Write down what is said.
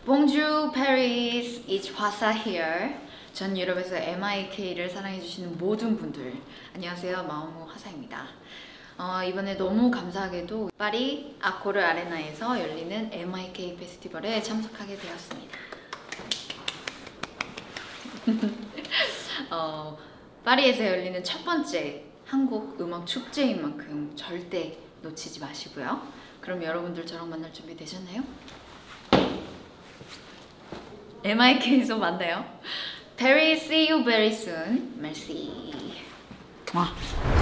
Bonjour Paris, it's Hwasa here. 전 유럽에서 MIK를 사랑해주시는 모든 분들 안녕하세요, 마오무 화사입니다. 이번에 너무 감사하게도 파리 아코르 아레나에서 열리는 MIK 페스티벌에 참석하게 되었습니다. 파리에서 열리는 첫 번째 한국 음악 축제인 만큼 절대 놓치지 마시고요. 그럼 여러분들 저랑 만날 준비 되셨나요? MIK에서 만나요. Paris, see you very soon. Merci.